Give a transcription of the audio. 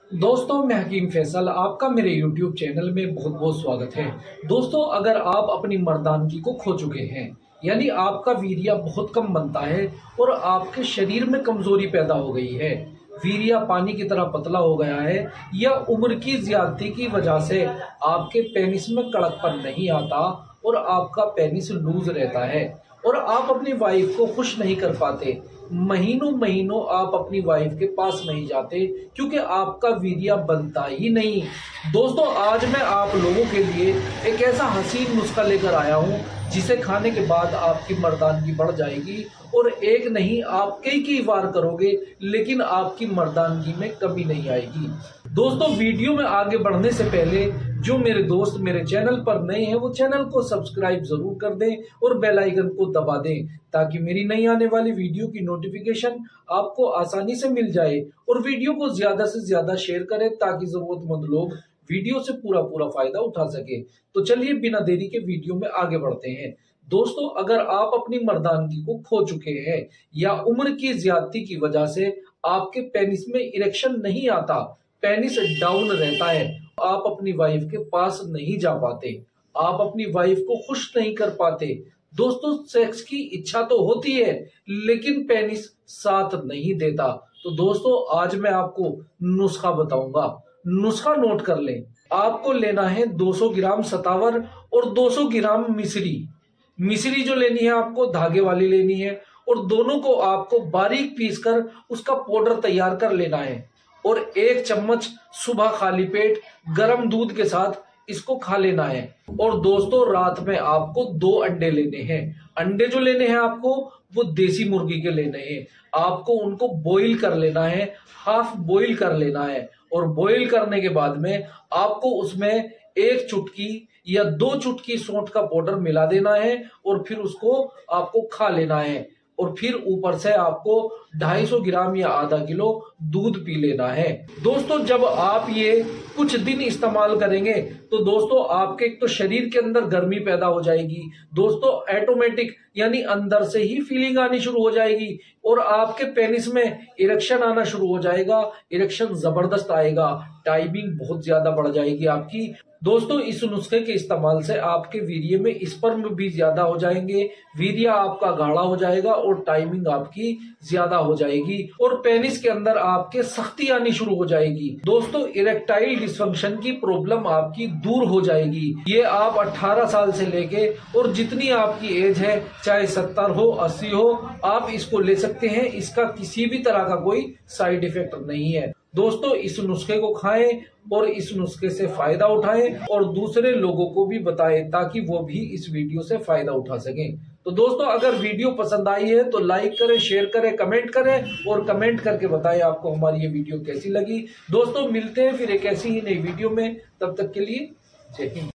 दोस्तों, मैं हकीम फैसल, आपका मेरे YouTube चैनल में बहुत बहुत स्वागत है। दोस्तों, अगर आप अपनी मर्दानगी को खो चुके हैं, यानी आपका वीर्य बहुत कम बनता है और आपके शरीर में कमजोरी पैदा हो गई है, वीर्य पानी की तरह पतला हो गया है, या उम्र की ज्यादती की वजह से आपके पेनिस में कड़कपन नहीं आता और आपका पेनिस लूज रहता है और आप अपनी वाइफ को खुश नहीं कर पाते, महीनों महीनों आप अपनी वाइफ के पास नहीं जाते क्योंकि आपका वीर्य बनता ही नहीं। दोस्तों, आज मैं आप लोगों के लिए एक ऐसा हसीन नुस्खा लेकर आया हूं जिसे खाने के बाद आपकी मर्दानगी बढ़ जाएगी और एक नहीं आप कई बार करोगे लेकिन आपकी मर्दानगी में कमी नहीं आएगी। दोस्तों, वीडियो में आगे बढ़ने से पहले जो मेरे दोस्त मेरे चैनल पर नए हैं वो चैनल को सब्सक्राइब जरूर कर दें और बेल आइकन को दबा दें ताकि मेरी नई आने वाली वीडियो की नोटिफिकेशन आपको आसानी से मिल जाए, और वीडियो को ज्यादा से ज्यादा शेयर करें ताकि जरूरतमंद लोग वीडियो से पूरा फायदा उठा सके। तो चलिए बिना देरी के वीडियो में आगे बढ़ते हैं। दोस्तों, अगर आप अपनी मर्दानगी को खो चुके हैं या उम्र की ज्यादती की वजह से आपके पेनिस में इरेक्शन नहीं आता, पेनिस डाउन रहता है, आप अपनी वाइफ के पास नहीं जा पाते, आप अपनी वाइफ को खुश नहीं कर पाते, दोस्तों सेक्स की इच्छा तो होती है लेकिन पेनिस साथ नहीं देता, तो दोस्तों आज मैं आपको नुस्खा बताऊंगा। नुस्खा नोट कर लें। आपको लेना है 200 ग्राम सतावर और 200 ग्राम मिश्री। मिश्री जो लेनी है आपको धागे वाली लेनी है और दोनों को आपको बारीक पीस कर उसका पाउडर तैयार कर लेना है और 1 चम्मच सुबह खाली पेट गर्म दूध के साथ इसको खा लेना है। और दोस्तों, रात में आपको 2 अंडे लेने हैं। अंडे जो लेने हैं आपको वो देसी मुर्गी के लेने हैं। आपको उनको बॉईल कर लेना है, हाफ बॉईल कर लेना है, और बॉईल करने के बाद में आपको उसमें 1 चुटकी या 2 चुटकी सौंठ का पाउडर मिला देना है और फिर उसको आपको खा लेना है। और फिर ऊपर से आपको 250 ग्राम या आधा किलो दूध पी लेना है। दोस्तों, जब आप ये कुछ दिन इस्तेमाल करेंगे तो दोस्तों आपके एक तो शरीर के अंदर गर्मी पैदा हो जाएगी, दोस्तों ऑटोमेटिक यानी अंदर से ही फीलिंग आनी शुरू हो जाएगी और आपके पेनिस में इरेक्शन आना शुरू हो जाएगा। इरेक्शन जबरदस्त आएगा, टाइमिंग बहुत ज्यादा बढ़ जाएगी आपकी। दोस्तों, इस नुस्खे के इस्तेमाल से आपके वीर्य में स्पर्म भी ज्यादा हो जाएंगे, वीर्य आपका गाढ़ा हो जाएगा और टाइमिंग आपकी ज्यादा हो जाएगी और पेनिस के अंदर आपके सख्ती आनी शुरू हो जाएगी। दोस्तों, इरेक्टाइल डिसफंक्शन की प्रॉब्लम आपकी दूर हो जाएगी। ये आप 18 साल से लेके और जितनी आपकी एज है, चाहे 70 हो 80 हो, आप इसको ले सकते हैं। इसका किसी भी तरह का कोई साइड इफेक्ट नहीं है। दोस्तों, इस नुस्खे को खाएं और इस नुस्खे से फायदा उठाएं और दूसरे लोगों को भी बताएं ताकि वो भी इस वीडियो से फायदा उठा सकें। तो दोस्तों, अगर वीडियो पसंद आई है तो लाइक करें, शेयर करें, कमेंट करें और कमेंट करके बताएं आपको हमारी ये वीडियो कैसी लगी। दोस्तों, मिलते हैं फिर एक ऐसी ही नई वीडियो में, तब तक के लिए जय हिंद।